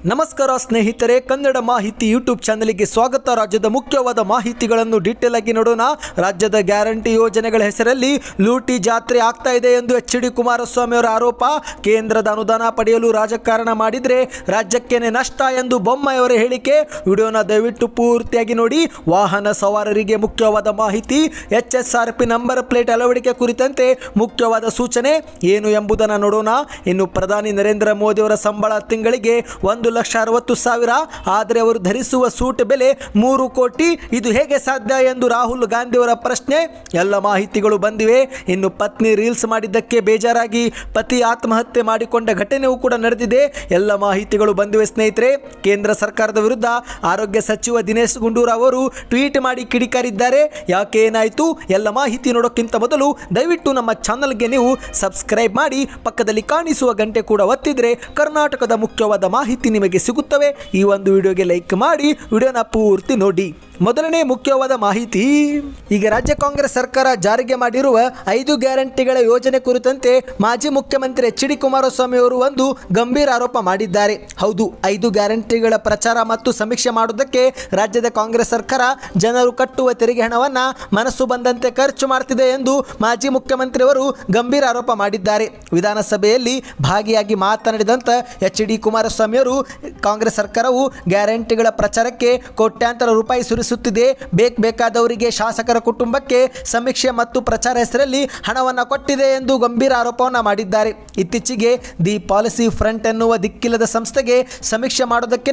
ನಮಸ್ಕಾರ ಸ್ನೇಹಿತರೆ, ಕನ್ನಡ ಮಾಹಿತಿ ಯೂಟ್ಯೂಬ್ ಚಾನೆಲ್ಗೆ ಸ್ವಾಗತ. ರಾಜ್ಯದ ಮುಖ್ಯವಾದ ಮಾಹಿತಿಗಳನ್ನು ಡೀಟೇಲ್ ಆಗಿ ನೋಡೋಣ. ರಾಜ್ಯದ ಗ್ಯಾರಂಟಿ ಯೋಜನೆಗಳ ಹೆಸರಲ್ಲಿ ಲೂಟಿ ಜಾತ್ರೆ ಆಗ್ತಾ ಇದೆ ಎಂದು ಎಚ್.ಡಿ. ಕುಮಾರಸ್ವಾಮಿ ಅವರ ಆರೋಪ. ಕೇಂದ್ರದ ಅನುದಾನ ಪಡೆಯಲು ರಾಜಕಾರಣ ಮಾಡಿದರೆ ರಾಜ್ಯಕ್ಕೇನೆ ನಷ್ಟ ಎಂದು ಬೊಮ್ಮಾಯಿಯವರ ಹೇಳಿಕೆ. ವಿಡಿಯೋನ ದಯವಿಟ್ಟು ಪೂರ್ತಿಯಾಗಿ ನೋಡಿ. ವಾಹನ ಸವಾರರಿಗೆ ಮುಖ್ಯವಾದ ಮಾಹಿತಿ. HSRP ನಂಬರ್ ಪ್ಲೇಟ್ ಅಳವಡಿಕೆ ಕುರಿತಂತೆ ಮುಖ್ಯವಾದ ಸೂಚನೆ ಏನು ಎಂಬುದನ್ನು ನೋಡೋಣ. ಇನ್ನು ಪ್ರಧಾನಿ ನರೇಂದ್ರ ಮೋದಿ ಅವರ ಸಂಬಳ ತಿಂಗಳಿಗೆ 1,60,000, ಆದರೆ ಅವರು ಧರಿಸುವ ಸೂಟ್ ಬೆಲೆ 3 ಕೋಟಿ. ಇದು ಹೇಗೆ ಸಾಧ್ಯ ಎಂದು ರಾಹುಲ್ ಗಾಂಧಿ ಅವರ ಪ್ರಶ್ನೆ. ಎಲ್ಲ ಮಾಹಿತಿಗಳು ಬಂದಿವೆ. ಇನ್ನು ಪತ್ನಿ ರೀಲ್ಸ್ ಮಾಡಿದ್ದಕ್ಕೆ ಬೇಜಾರಾಗಿ ಪತಿ ಆತ್ಮಹತ್ಯೆ ಮಾಡಿಕೊಂಡ ಘಟನೆಯೂ ಕೂಡ ನಡೆದಿದೆ. ಎಲ್ಲ ಮಾಹಿತಿಗಳು ಬಂದಿವೆ ಸ್ನೇಹಿತರೆ. ಕೇಂದ್ರ ಸರ್ಕಾರದ ವಿರುದ್ಧ ಆರೋಗ್ಯ ಸಚಿವ ದಿನೇಶ್ ಗುಂಡೂರಾವ್ ಅವರು ಟ್ವೀಟ್ ಮಾಡಿ ಕಿಡಿಕಾರಿದ್ದಾರೆ. ಯಾಕೆ, ಏನಾಯಿತು? ಎಲ್ಲ ಮಾಹಿತಿ ನೋಡೋಕ್ಕಿಂತ ಮೊದಲು ದಯವಿಟ್ಟು ನಮ್ಮ ಚಾನಲ್ಗೆ ನೀವು ಸಬ್ಸ್ಕ್ರೈಬ್ ಮಾಡಿ, ಪಕ್ಕದಲ್ಲಿ ಕಾಣಿಸುವ ಗಂಟೆ ಕೂಡ ಒತ್ತಿದ್ರೆ ಕರ್ನಾಟಕದ ಮುಖ್ಯವಾದ ಮಾಹಿತಿ ನಿಮಗೆ ಸಿಗುತ್ತವೆ. ಈ ಒಂದು ವಿಡಿಯೋಗೆ ಲೈಕ್ ಮಾಡಿ, ವಿಡಿಯೋನ ಪೂರ್ತಿ ನೋಡಿ. ಮೊದಲನೇ ಮುಖ್ಯವಾದ ಮಾಹಿತಿ. ಈಗ ರಾಜ್ಯ ಕಾಂಗ್ರೆಸ್ ಸರ್ಕಾರ ಜಾರಿಗೆ ಮಾಡಿರುವ 5 ಗ್ಯಾರಂಟಿಗಳ ಯೋಜನೆ ಕುರಿತಂತೆ ಮಾಜಿ ಮುಖ್ಯಮಂತ್ರಿ ಎಚ್.ಡಿ. ಕುಮಾರಸ್ವಾಮಿ ಅವರು ಒಂದು ಗಂಭೀರ ಆರೋಪ ಮಾಡಿದ್ದಾರೆ. ಹೌದು, 5 ಗ್ಯಾರಂಟಿಗಳ ಪ್ರಚಾರ ಮತ್ತು ಸಮೀಕ್ಷೆ ಮಾಡುವುದಕ್ಕೆ ರಾಜ್ಯದ ಕಾಂಗ್ರೆಸ್ ಸರ್ಕಾರ ಜನರು ಕಟ್ಟುವ ತೆರಿಗೆ ಹಣವನ್ನು ಮನಸ್ಸು ಬಂದಂತೆ ಖರ್ಚು ಮಾಡ್ತಿದೆ ಎಂದು ಮಾಜಿ ಮುಖ್ಯಮಂತ್ರಿ ಅವರು ಗಂಭೀರ ಆರೋಪ ಮಾಡಿದ್ದಾರೆ. ವಿಧಾನಸಭೆಯಲ್ಲಿ ಭಾಗಿಯಾಗಿ ಮಾತನಾಡಿದಂಥ ಎಚ್.ಡಿ. ಕುಮಾರಸ್ವಾಮಿ ಅವರು ಕಾಂಗ್ರೆಸ್ ಸರ್ಕಾರವು ಗ್ಯಾರಂಟಿಗಳ ಪ್ರಚಾರಕ್ಕೆ ಕೋಟ್ಯಾಂತರ ರೂಪಾಯಿ ಸುರಿಸುತ್ತಿದೆ, ಬೇಕಾದವರಿಗೆ, ಶಾಸಕರ ಕುಟುಂಬಕ್ಕೆ ಸಮೀಕ್ಷೆ ಮತ್ತು ಪ್ರಚಾರ ಹೆಸರಲ್ಲಿ ಹಣವನ್ನು ಕೊಟ್ಟಿದೆ ಎಂದು ಗಂಭೀರ ಆರೋಪವನ್ನು ಮಾಡಿದ್ದಾರೆ. ಇತ್ತೀಚೆಗೆ ದಿ ಪಾಲಿಸಿ ಫ್ರಂಟ್ ಎನ್ನುವ ದಿಕ್ಕಿಲ್ಲದ ಸಂಸ್ಥೆಗೆ ಸಮೀಕ್ಷೆ ಮಾಡೋದಕ್ಕೆ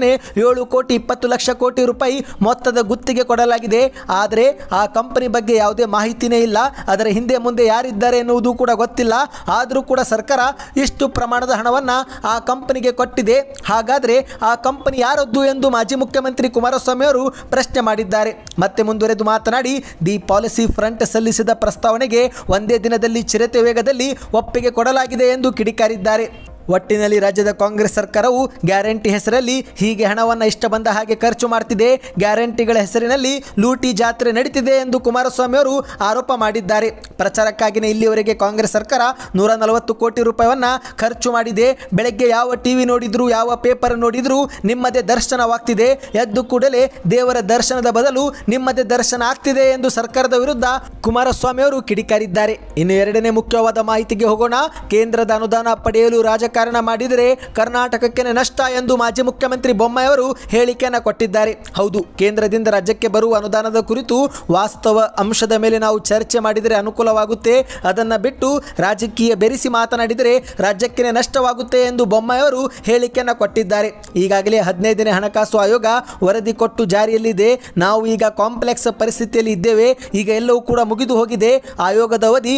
7,20,00,000 ರೂಪಾಯಿ ಮೊತ್ತದ ಗುತ್ತಿಗೆ ಕೊಡಲಾಗಿದೆ. ಆದರೆ ಆ ಕಂಪನಿ ಬಗ್ಗೆ ಯಾವುದೇ ಮಾಹಿತಿನೇ ಇಲ್ಲ. ಅದರ ಹಿಂದೆ ಮುಂದೆ ಯಾರಿದ್ದಾರೆ ಎನ್ನುವುದು ಕೂಡ ಗೊತ್ತಿಲ್ಲ. ಆದರೂ ಕೂಡ ಸರ್ಕಾರ ಇಷ್ಟು ಪ್ರಮಾಣದ ಹಣವನ್ನು ಆ ಕಂಪನಿಗೆ ಕೊಟ್ಟಿದೆ. ಹಾಗಾದರೆ ಆ ಕಂಪನಿ ಯಾರದ್ದು ಎಂದು ಮಾಜಿ ಮುಖ್ಯಮಂತ್ರಿ ಕುಮಾರಸ್ವಾಮಿ ಅವರು ಪ್ರಶ್ನೆ ಮಾಡಿದ್ದಾರೆ. ಮತ್ತೆ ಮುಂದುವರೆದು ಮಾತನಾಡಿ, ದಿ ಪಾಲಿಸಿ ಫ್ರಂಟ್ ಸಲ್ಲಿಸಿದ ಪ್ರಸ್ತಾವನೆಗೆ ಒಂದೇ ದಿನದಲ್ಲಿ ಚಿರತೆ ವೇಗದಲ್ಲಿ ಒಪ್ಪಿಗೆ ಕೊಡಲಾಗಿದೆ ಎಂದು ಕಿಡಿಕಾರಿದ್ದಾರೆ. ಒಟ್ಟಿನಲ್ಲಿ ರಾಜ್ಯದ ಕಾಂಗ್ರೆಸ್ ಸರ್ಕಾರವು ಗ್ಯಾರಂಟಿ ಹೆಸರಲ್ಲಿ ಹೀಗೆ ಹಣವನ್ನು ಇಷ್ಟ ಬಂದ ಹಾಗೆ ಖರ್ಚು ಮಾಡ್ತಿದೆ. ಗ್ಯಾರಂಟಿಗಳ ಹೆಸರಿನಲ್ಲಿ ಲೂಟಿ ಜಾತ್ರೆ ನಡೀತಿದೆ ಎಂದು ಕುಮಾರಸ್ವಾಮಿ ಅವರು ಆರೋಪ ಮಾಡಿದ್ದಾರೆ. ಪ್ರಚಾರಕ್ಕಾಗಿಯೇ ಇಲ್ಲಿಯವರೆಗೆ ಕಾಂಗ್ರೆಸ್ ಸರ್ಕಾರ 140 ಕೋಟಿ ರೂಪಾಯಿಯನ್ನು ಖರ್ಚು ಮಾಡಿದೆ. ಬೆಳಗ್ಗೆ ಯಾವ ಟಿವಿ ನೋಡಿದ್ರು, ಯಾವ ಪೇಪರ್ ನೋಡಿದ್ರು ನಿಮ್ಮದೇ ದರ್ಶನವಾಗ್ತಿದೆ. ಎದ್ದು ಕೂಡಲೇ ದೇವರ ದರ್ಶನದ ಬದಲು ನಿಮ್ಮದೇ ದರ್ಶನ ಆಗ್ತಿದೆ ಎಂದು ಸರ್ಕಾರದ ವಿರುದ್ಧ ಕುಮಾರಸ್ವಾಮಿ ಅವರು ಕಿಡಿಕಾರಿದ್ದಾರೆ. ಇನ್ನು ಎರಡನೇ ಮುಖ್ಯವಾದ ಮಾಹಿತಿಗೆ ಹೋಗೋಣ. ಕೇಂದ್ರದ ಅನುದಾನ ಪಡೆಯಲು ರಾಜಕಾರಣ ಮಾಡಿದರೆ ಕರ್ನಾಟಕಕ್ಕೆ ನಷ್ಟ ಎಂದು ಮಾಜಿ ಮುಖ್ಯಮಂತ್ರಿ ಬೊಮ್ಮಾಯಿ ಅವರು ಹೇಳಿಕೆಯನ್ನು ಕೊಟ್ಟಿದ್ದಾರೆ. ಹೌದು, ಕೇಂದ್ರದಿಂದ ರಾಜ್ಯಕ್ಕೆ ಬರುವ ಅನುದಾನದ ಕುರಿತು ವಾಸ್ತವ ಅಂಶದ ಮೇಲೆ ನಾವು ಚರ್ಚೆ ಮಾಡಿದರೆ ಅನುಕೂಲವಾಗುತ್ತೆ. ಅದನ್ನು ಬಿಟ್ಟು ರಾಜಕೀಯ ಬೆರೆಸಿ ಮಾತನಾಡಿದರೆ ರಾಜ್ಯಕ್ಕೆ ನಷ್ಟವಾಗುತ್ತೆ ಎಂದು ಬೊಮ್ಮಾಯಿ ಅವರು ಹೇಳಿಕೆಯನ್ನು ಕೊಟ್ಟಿದ್ದಾರೆ. ಈಗಾಗಲೇ 15ನೇ ಹಣಕಾಸು ಆಯೋಗ ವರದಿ ಕೊಟ್ಟು ಜಾರಿಯಲ್ಲಿದೆ. ನಾವು ಈಗ ಕಾಂಪ್ಲೆಕ್ಸ್ ಪರಿಸ್ಥಿತಿಯಲ್ಲಿ ಇದ್ದೇವೆ. ಈಗ ಎಲ್ಲವೂ ಕೂಡ ಮುಗಿದು ಹೋಗಿದೆ. ಆಯೋಗದ ಅವಧಿ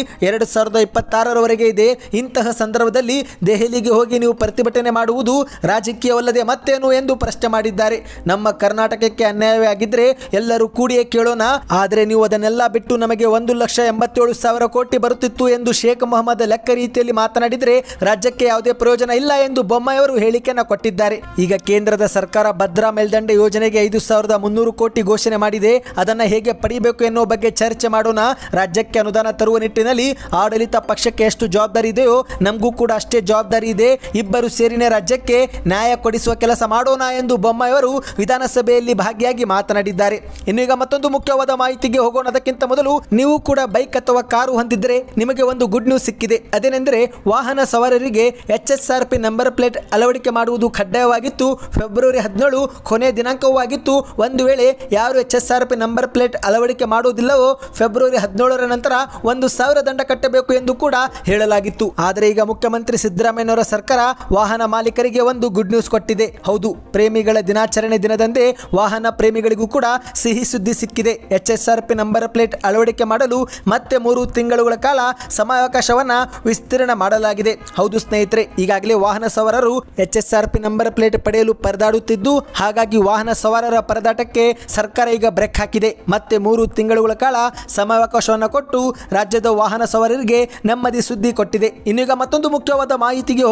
2026ರವರೆಗೆ ಇದೆ. ಇಂತಹ ಸಂದರ್ಭದಲ್ಲಿ ದೆಹಲಿಗೆ ಹೋಗಿ ನೀವು ಪ್ರತಿಭಟನೆ ಮಾಡುವುದು ರಾಜಕೀಯವಲ್ಲದೆ ಮತ್ತೇನು ಎಂದು ಪ್ರಶ್ನೆ ಮಾಡಿದ್ದಾರೆ. ನಮ್ಮ ಕರ್ನಾಟಕಕ್ಕೆ ಅನ್ಯಾಯವೇ ಆಗಿದ್ರೆ ಎಲ್ಲರೂ ಕೂಡಿಯೇ ಕೇಳೋಣ. ಆದರೆ ನೀವು ಅದನ್ನೆಲ್ಲ ಬಿಟ್ಟು ನಮಗೆ 1,87,000 ಕೋಟಿ ಬರುತ್ತಿತ್ತು ಎಂದು ಶೇಖ್ ಮೊಹಮ್ಮದ್ ಲೆಕ್ಕ ರೀತಿಯಲ್ಲಿ ಮಾತನಾಡಿದರೆ ರಾಜ್ಯಕ್ಕೆ ಯಾವುದೇ ಪ್ರಯೋಜನ ಇಲ್ಲ ಎಂದು ಬೊಮ್ಮಾಯಿ ಅವರು ಹೇಳಿಕೆಯನ್ನು ಕೊಟ್ಟಿದ್ದಾರೆ. ಈಗ ಕೇಂದ್ರದ ಸರ್ಕಾರ ಭದ್ರಾ ಮೇಲ್ದಂಡೆ ಯೋಜನೆಗೆ 5,300 ಕೋಟಿ ಘೋಷಣೆ ಮಾಡಿದೆ. ಅದನ್ನು ಹೇಗೆ ಪಡಿಬೇಕು ಎನ್ನುವ ಬಗ್ಗೆ ಚರ್ಚೆ ಮಾಡೋಣ. ರಾಜ್ಯಕ್ಕೆ ಅನುದಾನ ತರುವ ನಿಟ್ಟಿನಲ್ಲಿ ಆಡಳಿತ ಪಕ್ಷಕ್ಕೆ ಎಷ್ಟು ಜವಾಬ್ದಾರಿ ಇದೆಯೋ ನಮಗೂ ಕೂಡ ಅಷ್ಟೇ ಜವಾಬ್ದಾರಿ ಇದೆ. ಇಬ್ಬರು ಸೇರಿನೇ ರಾಜ್ಯಕ್ಕೆ ನ್ಯಾಯ ಕೊಡಿಸುವ ಕೆಲಸ ಮಾಡೋಣ ಎಂದು ಬೊಮ್ಮಾಯಿ ಅವರು ವಿಧಾನಸಭೆಯಲ್ಲಿ ಭಾಗಿಯಾಗಿ ಮಾತನಾಡಿದ್ದಾರೆ. ಇನ್ನು ಈಗ ಮತ್ತೊಂದು ಮುಖ್ಯವಾದ ಮಾಹಿತಿಗೆ ಹೋಗೋಣ. ಅದಕ್ಕಿಂತ ಮೊದಲು ನೀವು ಕೂಡ ಬೈಕ್ ಅಥವಾ ಕಾರು ಹೊಂದಿದ್ದರೆ ನಿಮಗೆ ಒಂದು ಗುಡ್ ನ್ಯೂಸ್ ಸಿಕ್ಕಿದೆ. ಅದೇನೆಂದರೆ ವಾಹನ ಸವಾರರಿಗೆ HSRP ನಂಬರ್ ಪ್ಲೇಟ್ ಅಳವಡಿಕೆ ಮಾಡುವುದು ಕಡ್ಡಾಯವಾಗಿತ್ತು. ಫೆಬ್ರವರಿ 17 ಕೊನೆಯ ದಿನಾಂಕವೂ ಆಗಿತ್ತು. ಒಂದು ವೇಳೆ ಯಾರು HSRP ನಂಬರ್ ಪ್ಲೇಟ್ ಅಳವಡಿಕೆ ಮಾಡುವುದಿಲ್ಲವೋ ಫೆಬ್ರವರಿ 17ರ ನಂತರ 1,000 ದಂಡ ಕಟ್ಟಬೇಕು ಎಂದು ಕೂಡ ಹೇಳಲಾಗಿತ್ತು. ಆದರೆ ಈಗ ಮುಖ್ಯಮಂತ್ರಿ ಸಿದ್ದರಾಮಯ್ಯನವರ ಸರ್ಕಾರ ವಾಹನ ಮಾಲೀಕರಿಗೆ ಒಂದು ಗುಡ್ ನ್ಯೂಸ್ ಕೊಟ್ಟಿದೆ. ಹೌದು, ಪ್ರೇಮಿಗಳ ದಿನಾಚರಣೆ ದಿನದಂದೇ ವಾಹನ ಪ್ರೇಮಿಗಳಿಗೂ ಕೂಡ ಸಿಹಿ ಸುದ್ದಿ ಸಿಕ್ಕಿದೆ. HSRP ನಂಬರ್ ಪ್ಲೇಟ್ ಅಳವಡಿಕೆ ಮಾಡಲು ಮತ್ತೆ 3 ತಿಂಗಳುಗಳ ಕಾಲ ಸಮಯಾವಕಾಶವನ್ನು ವಿಸ್ತೀರ್ಣ ಮಾಡಲಾಗಿದೆ. ಹೌದು ಸ್ನೇಹಿತರೆ, ಈಗಾಗಲೇ ವಾಹನ ಸವಾರರು HSRP ನಂಬರ್ ಪ್ಲೇಟ್ ಪಡೆಯಲು ಪರದಾಡುತ್ತಿದ್ದು, ಹಾಗಾಗಿ ವಾಹನ ಸವಾರರ ಪರದಾಟಕ್ಕೆ ಸರ್ಕಾರ ಈಗ ಬ್ರೇಕ್ ಹಾಕಿದೆ. ಮತ್ತೆ 3 ತಿಂಗಳುಗಳ ಕಾಲ ಸಮಯಾವಕಾಶವನ್ನು ಕೊಟ್ಟು ರಾಜ್ಯದ ವಾಹನ ಸವಾರರಿಗೆ ನೆಮ್ಮದಿ ಸುದ್ದಿ ಕೊಟ್ಟಿದೆ. ಇನ್ನೀಗ ಮತ್ತೊಂದು ಮುಖ್ಯವಾದ ಮಾಹಿತಿಗೆ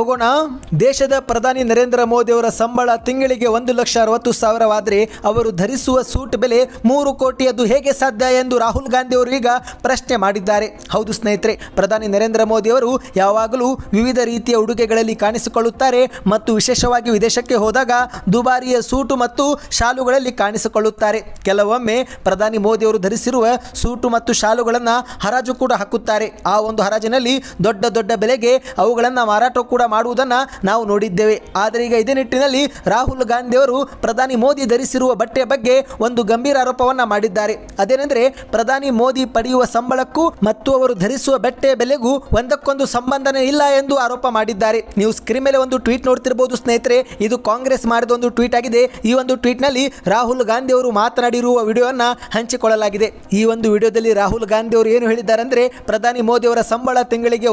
ಹೋಗೋಣ. ದೇಶದ ಪ್ರಧಾನಿ ನರೇಂದ್ರ ಮೋದಿ ಅವರ ಸಂಬಳ ತಿಂಗಳಿಗೆ 1,60,000 ಅವರು ಧರಿಸುವ ಸೂಟ್ ಬೆಲೆ 3 ಕೋಟಿ, ಅದು ಹೇಗೆ ಸಾಧ್ಯ ಎಂದು ರಾಹುಲ್ ಗಾಂಧಿ ಅವರು ಈಗ ಪ್ರಶ್ನೆ ಮಾಡಿದ್ದಾರೆ. ಹೌದು ಸ್ನೇಹಿತರೆ, ಪ್ರಧಾನಿ ನರೇಂದ್ರ ಮೋದಿ ಅವರು ಯಾವಾಗಲೂ ವಿವಿಧ ರೀತಿಯ ಉಡುಗೆಗಳಲ್ಲಿ ಕಾಣಿಸಿಕೊಳ್ಳುತ್ತಾರೆ ಮತ್ತು ವಿಶೇಷವಾಗಿ ವಿದೇಶಕ್ಕೆ ಹೋದಾಗ ದುಬಾರಿಯ ಸೂಟು ಮತ್ತು ಶಾಲುಗಳಲ್ಲಿ ಕಾಣಿಸಿಕೊಳ್ಳುತ್ತಾರೆ. ಕೆಲವೊಮ್ಮೆ ಪ್ರಧಾನಿ ಮೋದಿ ಅವರು ಧರಿಸಿರುವ ಸೂಟು ಮತ್ತು ಶಾಲುಗಳನ್ನು ಹರಾಜು ಕೂಡ ಹಾಕುತ್ತಾರೆ. ಆ ಒಂದು ಹರಾಜಿನಲ್ಲಿ ದೊಡ್ಡ ದೊಡ್ಡ ಬೆಲೆಗೆ ಅವುಗಳನ್ನು ಮಾರಾಟ ಕೂಡ ಮಾಡುವುದನ್ನು ನಾವು ನೋಡಿದ್ದೇವೆ. ಆದರೆ ಈಗ ಇದೇ ನಿಟ್ಟಿನಲ್ಲಿ ರಾಹುಲ್ ಗಾಂಧಿ ಅವರು ಪ್ರಧಾನಿ ಮೋದಿ ಧರಿಸಿರುವ ಬಟ್ಟೆಯ ಬಗ್ಗೆ ಒಂದು ಗಂಭೀರ ಆರೋಪವನ್ನು ಮಾಡಿದ್ದಾರೆ. ಅದೇನೆಂದರೆ ಪ್ರಧಾನಿ ಮೋದಿ ಪಡೆಯುವ ಸಂಬಳಕ್ಕೂ ಮತ್ತು ಅವರು ಧರಿಸುವ ಬಟ್ಟೆಯ ಬೆಲೆಗೂ ಒಂದಕ್ಕೊಂದು ಸಂಬಂಧನೇ ಇಲ್ಲ ಎಂದು ಆರೋಪ ಮಾಡಿದ್ದಾರೆ. ನೀವು ಸ್ಕ್ರೀನ್ ಮೇಲೆ ಒಂದು ಟ್ವೀಟ್ ನೋಡ್ತಿರಬಹುದು ಸ್ನೇಹಿತರೆ. ಇದು ಕಾಂಗ್ರೆಸ್ ಮಾಡಿದ ಒಂದು ಟ್ವೀಟ್ ಆಗಿದೆ. ಈ ಒಂದು ಟ್ವೀಟ್ನಲ್ಲಿ ರಾಹುಲ್ ಗಾಂಧಿ ಅವರು ಮಾತನಾಡಿರುವ ವಿಡಿಯೋವನ್ನು ಹಂಚಿಕೊಳ್ಳಲಾಗಿದೆ. ಈ ಒಂದು ವಿಡಿಯೋದಲ್ಲಿ ರಾಹುಲ್ ಗಾಂಧಿ ಅವರು ಏನು ಹೇಳಿದ್ದಾರೆ ಅಂದರೆ, ಪ್ರಧಾನಿ ಮೋದಿ ಅವರ ಸಂಬಳ ತಿಂಗಳಿಗೆ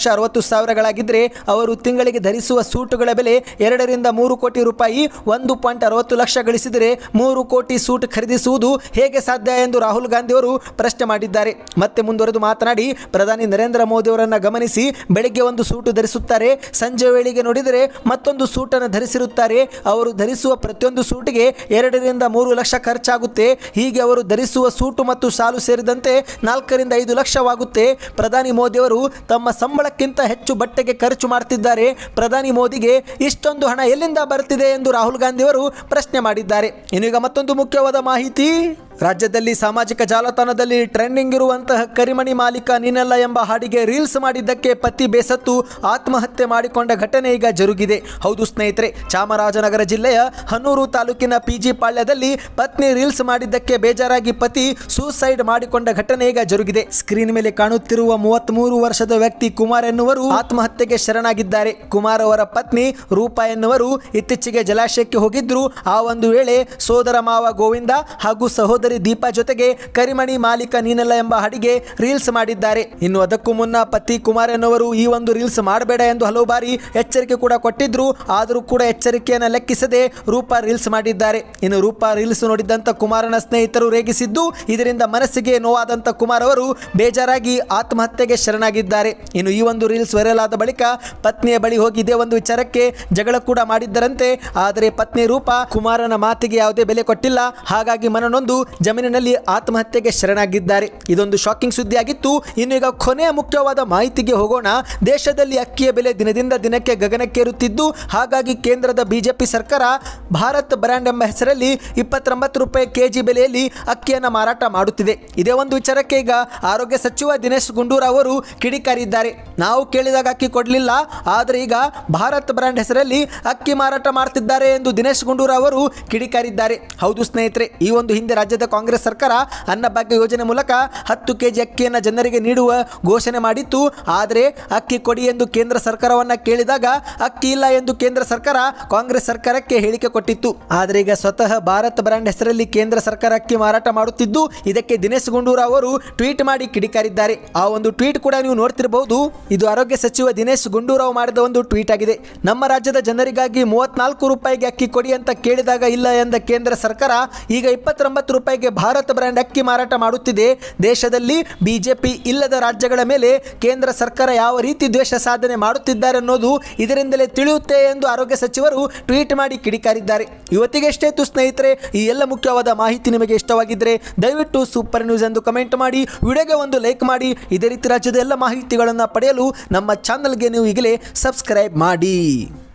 1,60,000 ಅವರು ತಿಂಗಳಿಗೆ ಧರಿಸುವ ಸೂಟುಗಳ ಬೆಲೆ 2 ರಿಂದ 3 ಕೋಟಿ ರೂಪಾಯಿ. 1.60 ಲಕ್ಷ ಗಳಿಸಿದರೆ 3 ಕೋಟಿ ಸೂಟ್ ಖರೀದಿಸುವುದು ಹೇಗೆ ಸಾಧ್ಯ ಎಂದು ರಾಹುಲ್ ಗಾಂಧಿ ಅವರು ಪ್ರಶ್ನೆ ಮಾಡಿದ್ದಾರೆ. ಮತ್ತೆ ಮುಂದುವರೆದು ಮಾತನಾಡಿ, ಪ್ರಧಾನಿ ನರೇಂದ್ರ ಮೋದಿ ಅವರನ್ನು ಗಮನಿಸಿ, ಬೆಳಿಗ್ಗೆ ಒಂದು ಸೂಟು ಧರಿಸುತ್ತಾರೆ, ಸಂಜೆ ವೇಳೆಗೆ ನೋಡಿದರೆ ಮತ್ತೊಂದು ಸೂಟನ್ನು ಧರಿಸಿರುತ್ತಾರೆ. ಅವರು ಧರಿಸುವ ಪ್ರತಿಯೊಂದು ಸೂಟಿಗೆ 2 ರಿಂದ 3 ಲಕ್ಷ ಖರ್ಚಾಗುತ್ತೆ. ಹೀಗೆ ಅವರು ಧರಿಸುವ ಸೂಟು ಮತ್ತು ಶಾಲು ಸೇರಿದಂತೆ 4 ರಿಂದ 5 ಲಕ್ಷವಾಗುತ್ತೆ. ಪ್ರಧಾನಿ ಮೋದಿ ಅವರು ತಮ್ಮ ಸಂಬಳಕ್ಕಿಂತ ಹೆಚ್ಚು ಬಟ್ಟೆಗೆ ಖರ್ಚು ಮಾಡ್ತಿದ್ದಾರೆ. ಪ್ರಧಾನಿ ಮೋದಿಗೆ ಇಷ್ಟೊಂದು ಹಣ ಎಲ್ಲಿಂದ ಬರ್ತಿದೆ ಎಂದು ರಾಹುಲ್ ಗಾಂಧಿ ಅವರು ಪ್ರಶ್ನೆ ಮಾಡಿದ್ದಾರೆ. ಇನ್ನೀಗ ಮತ್ತೊಂದು ಮುಖ್ಯವಾದ ಮಾಹಿತಿ. ರಾಜ್ಯದಲ್ಲಿ ಸಾಮಾಜಿಕ ಜಾಲತಾಣದಲ್ಲಿ ಟ್ರೆಂಡಿಂಗ್ ಇರುವಂತಹ ಕರಿಮಣಿ ಮಾಲೀಕ ನೀನಲ್ಲ ಎಂಬ ಹಾಡಿಗೆ ರೀಲ್ಸ್ ಮಾಡಿದ್ದಕ್ಕೆ ಪತಿ ಬೇಸತ್ತು ಆತ್ಮಹತ್ಯೆ ಮಾಡಿಕೊಂಡ ಘಟನೆ ಈಗ ಜರುಗಿದೆ. ಹೌದು ಸ್ನೇಹಿತರೆ, ಚಾಮರಾಜನಗರ ಜಿಲ್ಲೆಯ ಹನೂರು ತಾಲೂಕಿನ ಪಿಜಿ ಪಾಳ್ಯದಲ್ಲಿ ಪತ್ನಿ ರೀಲ್ಸ್ ಮಾಡಿದ್ದಕ್ಕೆ ಬೇಜಾರಾಗಿ ಪತಿ ಸೂಸೈಡ್ ಮಾಡಿಕೊಂಡ ಘಟನೆ ಈಗ ಜರುಗಿದೆ. ಸ್ಕ್ರೀನ್ ಮೇಲೆ ಕಾಣುತ್ತಿರುವ 33 ವರ್ಷದ ವ್ಯಕ್ತಿ ಕುಮಾರ್ ಎನ್ನುವರು ಆತ್ಮಹತ್ಯೆಗೆ ಶರಣಾಗಿದ್ದಾರೆ. ಕುಮಾರ್ ಅವರ ಪತ್ನಿ ರೂಪಾ ಎನ್ನುವರು ಇತ್ತೀಚೆಗೆ ಜಲಾಶಯಕ್ಕೆ ಹೋಗಿದ್ರು. ಆ ಒಂದು ವೇಳೆ ಸೋದರ ಮಾವ ಗೋವಿಂದ ಹಾಗೂ ಸಹೋದರಿ ದೀಪಾ ಜೊತೆಗೆ ಕರಿಮಣಿ ಮಾಲೀಕ ನೀನಲ್ಲ ಎಂಬ ಹಾಡಿಗೆ ರೀಲ್ಸ್ ಮಾಡಿದ್ದಾರೆ. ಇನ್ನು ಅದಕ್ಕೂ ಮುನ್ನ ಪತಿ ಕುಮಾರ್ ಎನ್ನುವರು ಈ ಒಂದು ರೀಲ್ಸ್ ಮಾಡಬೇಡ ಎಂದು ಹಲವು ಬಾರಿ ಎಚ್ಚರಿಕೆ ಕೂಡ ಕೊಟ್ಟಿದ್ರು. ಆದರೂ ಕೂಡ ಎಚ್ಚರಿಕೆಯನ್ನು ಲೆಕ್ಕಿಸದೆ ರೂಪಾ ರೀಲ್ಸ್ ಮಾಡಿದ್ದಾರೆ. ಇನ್ನು ರೂಪಾ ರೀಲ್ಸ್ ನೋಡಿದಂತ ಕುಮಾರನ ಸ್ನೇಹಿತರು ರೇಗಿಸಿದ್ದು, ಇದರಿಂದ ಮನಸ್ಸಿಗೆ ನೋವಾದಂತ ಕುಮಾರ್ ಅವರು ಬೇಜಾರಾಗಿ ಆತ್ಮಹತ್ಯೆಗೆ ಶರಣಾಗಿದ್ದಾರೆ. ಇನ್ನು ಈ ಒಂದು ರೀಲ್ಸ್ ವೈರಲ್ ಆದ ಬಳಿಕ ಪತ್ನಿಯ ಬಳಿ ಹೋಗಿ ಇದೇ ಒಂದು ವಿಚಾರಕ್ಕೆ ಜಗಳ ಕೂಡ ಮಾಡಿದ್ದರಂತೆ. ಆದರೆ ಪತ್ನಿ ರೂಪಾ ಕುಮಾರನ ಮಾತಿಗೆ ಯಾವುದೇ ಬೆಲೆ ಕೊಟ್ಟಿಲ್ಲ. ಹಾಗಾಗಿ ಮನನೊಂದು ಜಮೀನಿನಲ್ಲಿ ಆತ್ಮಹತ್ಯೆಗೆ ಶರಣಾಗಿದ್ದಾರೆ. ಇದೊಂದು ಶಾಕಿಂಗ್ ಸುದ್ದಿಯಾಗಿತ್ತು. ಇನ್ನು ಈಗ ಕೊನೆಯ ಮುಖ್ಯವಾದ ಮಾಹಿತಿಗೆ ಹೋಗೋಣ. ದೇಶದಲ್ಲಿ ಅಕ್ಕಿಯ ಬೆಲೆ ದಿನದಿಂದ ದಿನಕ್ಕೆ ಗಗನಕ್ಕೇರುತ್ತಿದ್ದು, ಹಾಗಾಗಿ ಕೇಂದ್ರದ ಬಿಜೆಪಿ ಸರ್ಕಾರ ಭಾರತ್ ಬ್ರ್ಯಾಂಡ್ ಎಂಬ ಹೆಸರಲ್ಲಿ 29 ರೂಪಾಯಿ ಕೆಜಿ ಬೆಲೆಯಲ್ಲಿ ಅಕ್ಕಿಯನ್ನು ಮಾರಾಟ ಮಾಡುತ್ತಿದೆ. ಇದೇ ಒಂದು ವಿಚಾರಕ್ಕೆ ಈಗ ಆರೋಗ್ಯ ಸಚಿವ ದಿನೇಶ್ ಗುಂಡೂರಾವ್ ಅವರು ಕಿಡಿಕಾರಿದ್ದಾರೆ. ನಾವು ಕೇಳಿದಾಗ ಅಕ್ಕಿ ಕೊಡಲಿಲ್ಲ, ಆದರೆ ಈಗ ಭಾರತ್ ಬ್ರ್ಯಾಂಡ್ ಹೆಸರಲ್ಲಿ ಅಕ್ಕಿ ಮಾರಾಟ ಮಾಡ್ತಿದ್ದಾರೆ ಎಂದು ದಿನೇಶ್ ಗುಂಡೂರಾವ್ ಅವರು ಕಿಡಿಕಾರಿದ್ದಾರೆ. ಹೌದು ಸ್ನೇಹಿತರೆ, ಈ ಒಂದು ಹಿಂದೆ ರಾಜ್ಯದ ಕಾಂಗ್ರೆಸ್ ಸರ್ಕಾರ ಅನ್ನಭಾಗ್ಯ ಯೋಜನೆ ಮೂಲಕ 10 ಕೆಜಿ ಅಕ್ಕಿಯನ್ನು ಜನರಿಗೆ ನೀಡುವ ಘೋಷಣೆ ಮಾಡಿತ್ತು. ಆದರೆ ಅಕ್ಕಿ ಕೊಡಿ ಎಂದು ಕೇಂದ್ರ ಸರ್ಕಾರವನ್ನು ಕೇಳಿದಾಗ ಅಕ್ಕಿ ಇಲ್ಲ ಎಂದು ಕೇಂದ್ರ ಸರ್ಕಾರ ಕಾಂಗ್ರೆಸ್ ಸರ್ಕಾರಕ್ಕೆ ಹೇಳಿಕೆ ಕೊಟ್ಟಿತ್ತು. ಆದರೆ ಈಗ ಸ್ವತಃ ಭಾರತ್ ಬ್ರ್ಯಾಂಡ್ ಹೆಸರಲ್ಲಿ ಕೇಂದ್ರ ಸರ್ಕಾರ ಅಕ್ಕಿ ಮಾರಾಟ ಮಾಡುತ್ತಿದ್ದು, ಇದಕ್ಕೆ ದಿನೇಶ್ ಗುಂಡೂರಾವ್ ಅವರು ಟ್ವೀಟ್ ಮಾಡಿ ಕಿಡಿಕಾರಿದ್ದಾರೆ. ಆ ಒಂದು ಟ್ವೀಟ್ ಕೂಡ ನೀವು ನೋಡ್ತಿರಬಹುದು. ಇದು ಆರೋಗ್ಯ ಸಚಿವ ದಿನೇಶ್ ಗುಂಡೂರಾವ್ ಮಾಡಿದ ಒಂದು ಟ್ವೀಟ್ ಆಗಿದೆ. ನಮ್ಮ ರಾಜ್ಯದ ಜನರಿಗಾಗಿ 34 ರೂಪಾಯಿಗೆ ಅಕ್ಕಿ ಕೊಡಿ ಅಂತ ಕೇಳಿದಾಗ ಇಲ್ಲ ಎಂದ ಕೇಂದ್ರ ಸರ್ಕಾರ ಈಗ 29 ರೂಪಾಯಿಗೆ ಭಾರತ್ ಬ್ರ್ಯಾಂಡ್ ಅಕ್ಕಿ ಮಾರಾಟ ಮಾಡುತ್ತಿದೆ. ದೇಶದಲ್ಲಿ ಬಿಜೆಪಿ ಇಲ್ಲದ ರಾಜ್ಯಗಳ ಮೇಲೆ ಕೇಂದ್ರ ಸರ್ಕಾರ ಯಾವ ರೀತಿ ದ್ವೇಷ ಸಾಧನೆ ಮಾಡುತ್ತಿದ್ದಾರೆ ಅನ್ನೋದು ಇದರಿಂದಲೇ ತಿಳಿಯುತ್ತೆ ಎಂದು ಆರೋಗ್ಯ ಸಚಿವರು ಟ್ವೀಟ್ ಮಾಡಿ ಕಿಡಿಕಾರಿದ್ದಾರೆ. ಇವತ್ತಿಗೆ ಎಷ್ಟೇತು ಸ್ನೇಹಿತರೆ. ಈ ಎಲ್ಲ ಮುಖ್ಯವಾದ ಮಾಹಿತಿ ನಿಮಗೆ ಇಷ್ಟವಾಗಿದ್ದರೆ ದಯವಿಟ್ಟು ಸೂಪರ್ ನ್ಯೂಸ್ ಎಂದು ಕಮೆಂಟ್ ಮಾಡಿ, ವಿಡಿಯೋಗೆ ಒಂದು ಲೈಕ್ ಮಾಡಿ. ಇದೇ ರೀತಿ ರಾಜ್ಯದ ಎಲ್ಲ ಮಾಹಿತಿಗಳನ್ನು ಪಡೆಯಲು ನಮ್ಮ ಚಾನಲ್ಗೆ ನೀವು ಈಗಲೇ ಸಬ್ಸ್ಕ್ರೈಬ್ ಮಾಡಿ.